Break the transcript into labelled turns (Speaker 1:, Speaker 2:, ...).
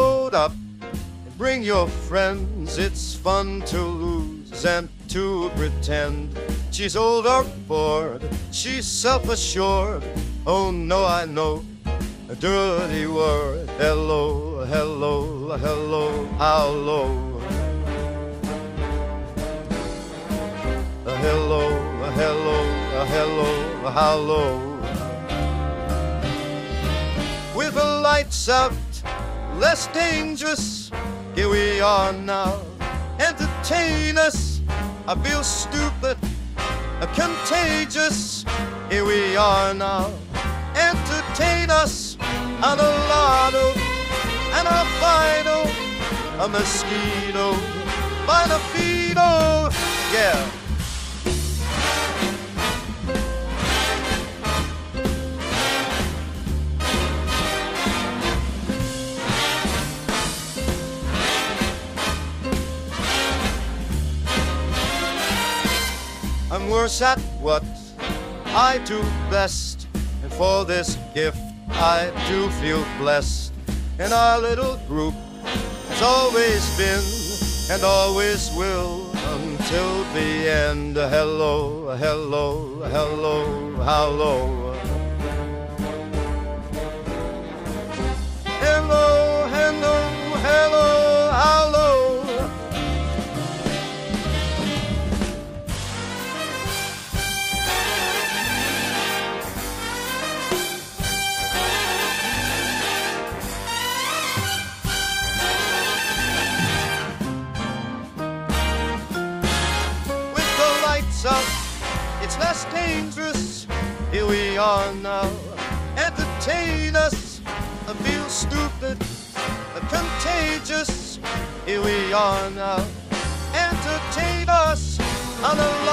Speaker 1: load up and bring your friends. It's fun to lose and to pretend. She's old or bored, she's self-assured. Oh no, I know a dirty word. Hello, hello, hello, how low? Hello, hello, hello, how low? With the lights out, less dangerous, here we are now. Entertain us, I feel stupid, contagious, here we are now. Entertain us on a lotto and a fido, a mosquito, bona fido, yeah. I'm worse at what I do best, and for this gift I do feel blessed. And our little group has always been and always will until the end. Hello, hello, hello, how low? Hello, hello, hello, how low? Up, it's less dangerous, here we are now. Entertain us, I feel stupid, contagious, here we are now. Entertain us on a